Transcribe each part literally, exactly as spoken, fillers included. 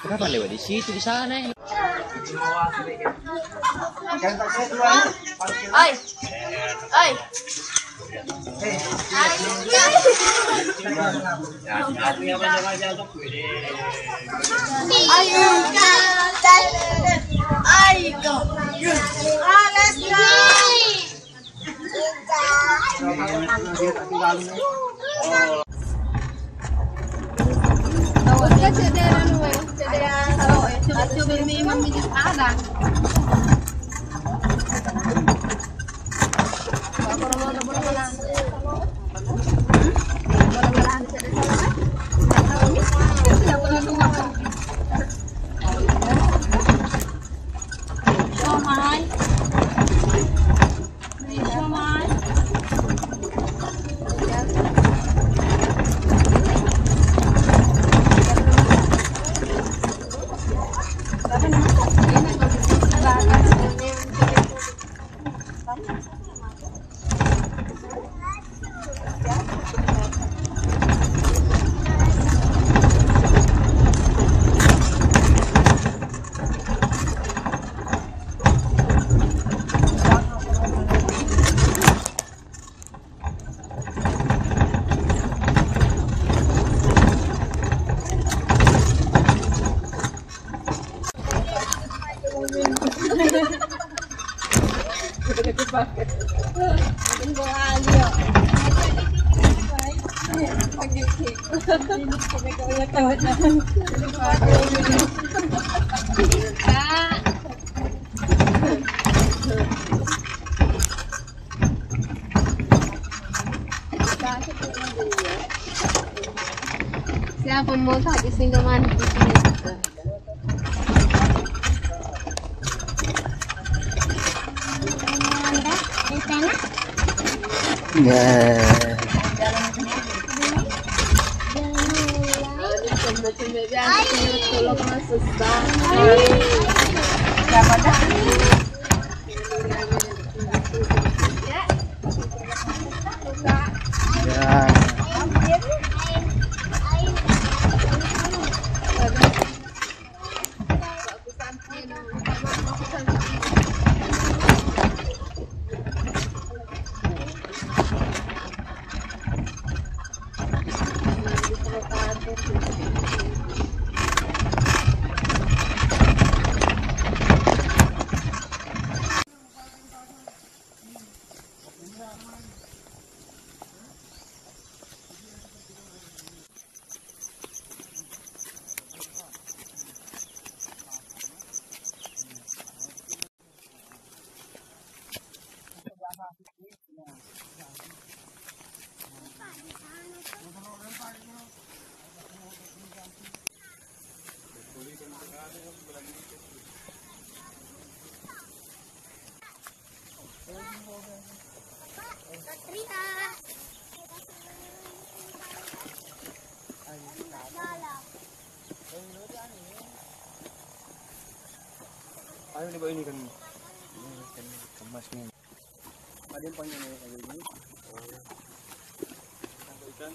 Kenapa lewat di situ di sana ya? Oi, oi. Ayo, ayo, siapa mau tak sini mandi di sini? Ya. Ayo nih bawa ini kan, ini kan kemasnya. Ada yang panjang nih kayak ini. Oh ya. Sampai ikan.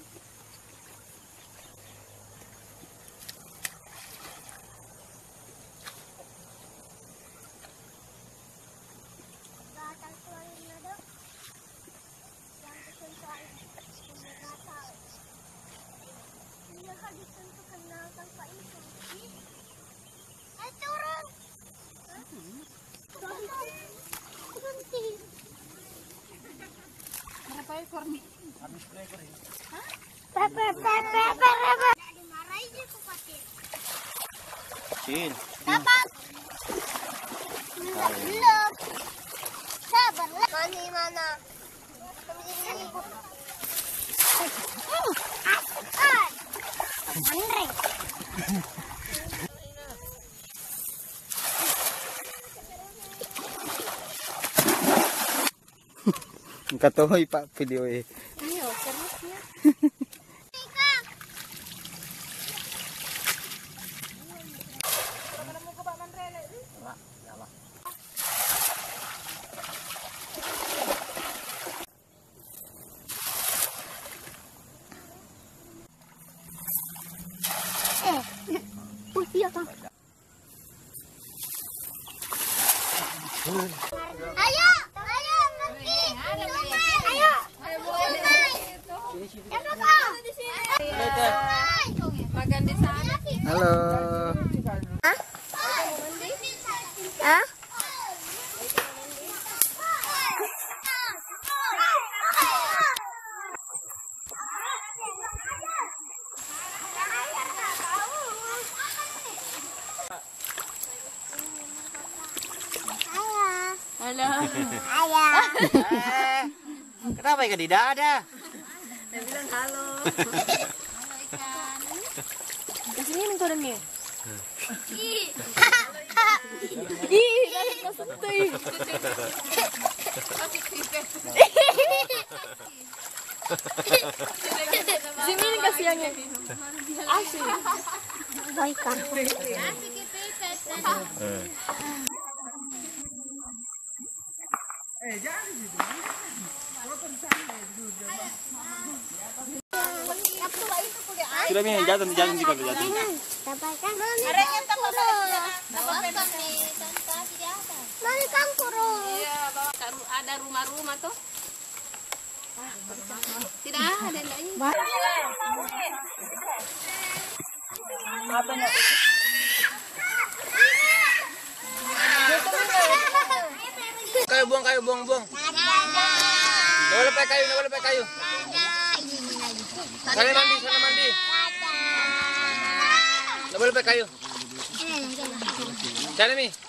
Kecil. Dapat. Belum. Sabarlah. Mana mana? Andre. Katoy pak video eh. Ayo, terusnya. Eh, oh iya kan. Ayo, ayo, pergi. Ayo. Makan di sana. Halo. Hah? Hah? Halo. Ayah. Eh, kenapa ikan di dada? Dia bilang halo. Halo ikan. Kesini nih turun nih. Ih, dari kesentuh. Sini nih kasihannya. Asli. Ikan. Sudah nih, jatuh, jatuh, jatuh, jatuh. Dapatkan. Arenya kurung. Mari kamu kurung. Iya, bawa ada rumah-rumah tuh. Tidak ada enggaknya. Kayu buang, kayu buang, buang. Nggak boleh pakai kayu, nggak boleh pakai kayu. Sana mandi, sana mandi. Nggak boleh pakai kayu. Sana Mi.